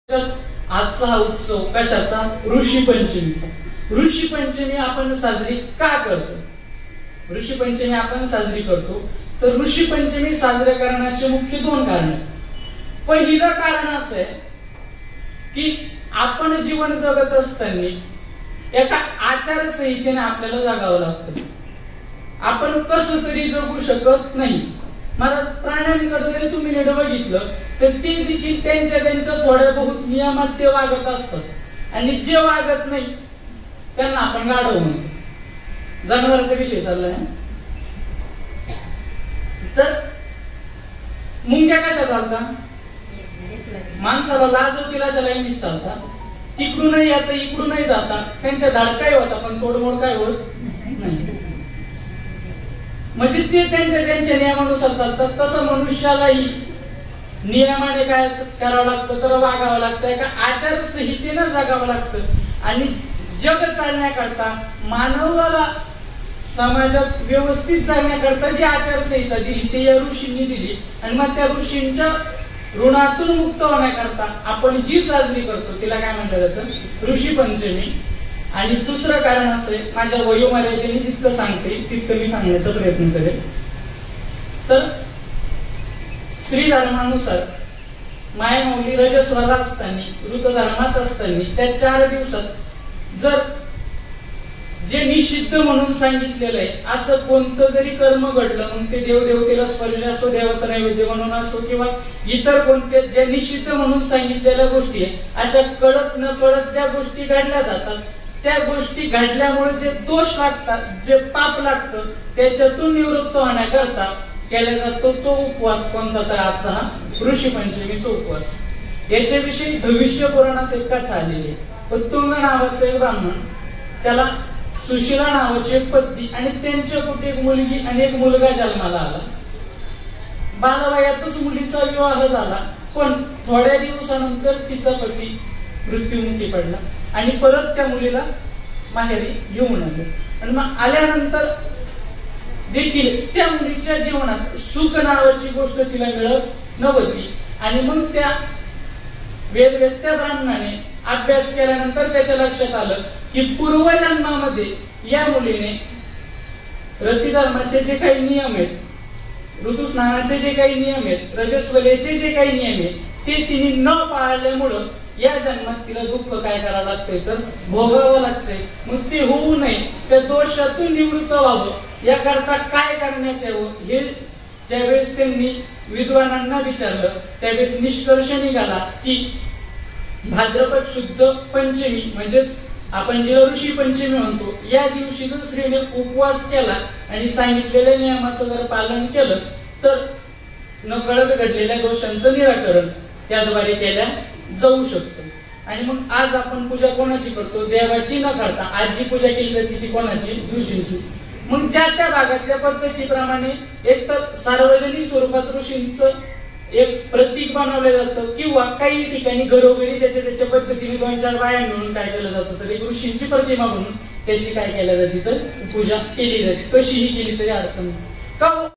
आजचा हा उत्सव कशाचा? ऋषी पंचमीचा. ऋषी पंचमी आपण साजरी का करतो? ऋषी पंचमी आपण साजरी करतो तर ऋषी पंचमी साजरे करण्याचे मुख्य दोन कारण. पहिलं कारण असं आहे की आपण जीवन जगत असताना एका आचारसंहितेने आपल्याला जगावं लागतं. आपण कसं तरी जगू शकत नाही. मला प्राण्यांकडे जरी तुम्ही नीट बघितलं तर ते देखील त्यांच्या थोड्या बहुत नियमात ते वागत असतात आणि जे वागत नाही त्यांना आपण गाढव म्हणतो. जनावरांचा विषय चाललाय. तर मुंग्या कशा चालतात? माणसाला लाजवतील अशा लाईनीत चालतात. तिकडूनही आता इकडूनही जातात. त्यांच्या धाडकाही होता पण तोडमोड काय होत नाही. म्हणजे ते त्यांच्या नियमानुसार चालतात. तसं मनुष्यालाही नियमाने काय करावं लागतं तर वागावं लागतं. एका आचारसंहितेनं जगावं लागतं आणि जग चालण्याकरता मानवाला समाजात व्यवस्थित चालण्याकरता जी आचारसंहिता दिली ते या ऋषींनी दिली आणि मग त्या ऋषींच्या ऋणातून मुक्त होण्याकरता आपण जी साजरी करतो तिला काय म्हटलं जातं? ऋषी पंचमी. आणि दुसरं कारण असं आहे, माझ्या वयोमर्यादेने जितकं सांगते तितकं मी सांगण्याचा प्रयत्न करेल. तर स्त्री धर्मानुसार मायामौली रजस्वला असताना ऋतधर्मात असताना त्या 4 दिवसात जर जे निषिद्ध म्हणून सांगितलेलं आहे असं कोणतं जरी कर्म घडलं मग ते देवदेवतेला स्पर्श असो, देवाचा नैवेद्य म्हणून असो किंवा इतर कोणत्या ज्या निषिद्ध म्हणून सांगितलेल्या गोष्टी आहे अशा कळत न कळत ज्या गोष्टी घडल्या जातात त्या गोष्टी घडल्यामुळे जे दोष लागतात, जे पाप लागतं त्याच्यातून निवृत्त होण्याकरता केला जातो तो उपवास कोणता? तर आजचा हा ऋषी पंचमीचा उपवास. याच्याविषयी भविष्य पुराणात एक कथा आलेली आहे. उत्तुंग नावाचा एक ब्राह्मण, त्याला सुशीला नावाची एक पत्नी आणि त्यांच्या पोटी एक मुलगी आणि एक मुलगा जन्माला आला. बालवयातच मुलीचा विवाह झाला पण थोड्या दिवसानंतर तिचा पती मृत्युमुखी पडला आणि परत त्या मुलीला माहेरी घेऊन आले. आणि मग आल्यानंतर देखील त्या मुलीच्या जीवनात सुख नावाची गोष्ट तिला मिळत नव्हती. आणि मग त्या वेदवेत्या ब्राह्मणाने अभ्यास केल्यानंतर त्याच्या लक्षात आलं की पूर्वजन्मामध्ये या मुलीने रतिधर्माचे जे काही नियम आहेत, ऋतुस्नानाचे जे काही नियम आहेत, रजस्वलेचे जे काही नियम आहेत ते तिने न पाळल्यामुळं या जन्मात तिला दुःख काय करावं लागतंय तर भोगावं लागतंय. मग ते होऊ नये, त्या दोषातून निवृत्त व्हावं याकरता काय करण्यात यावं हे ज्यावेळेस त्यांनी विद्वानांना विचारलं त्यावेळेस निष्कर्ष निघाला की भाद्रपद शुद्ध पंचमी म्हणजेच आपण जे ऋषी पंचमी म्हणतो या दिवशी जर स्त्रीने उपवास केला आणि सांगितलेल्या नियमाचं जर पालन केलं तर नकळत घडलेल्या दोषांचं निराकरण त्याद्वारे केल्या जाऊ शकतो. आणि मग आज आपण पूजा कोणाची करतो? देवाची न करता आज जी पूजा केली जाते ती कोणाची? ऋषींची. मग ज्या त्या भागातल्या पद्धतीप्रमाणे एक तर सार्वजनिक स्वरूपात ऋषींचं एक प्रतीक बनवलं जातं किंवा काही ठिकाणी घरोघरी त्याच्या पद्धतीने 2-4 बाया मिळून काय केलं जातं तर एक ऋषींची प्रतिमा म्हणून त्याची काय केल्या जाते तर पूजा केली जाते. कशीही केली तरी अडचण का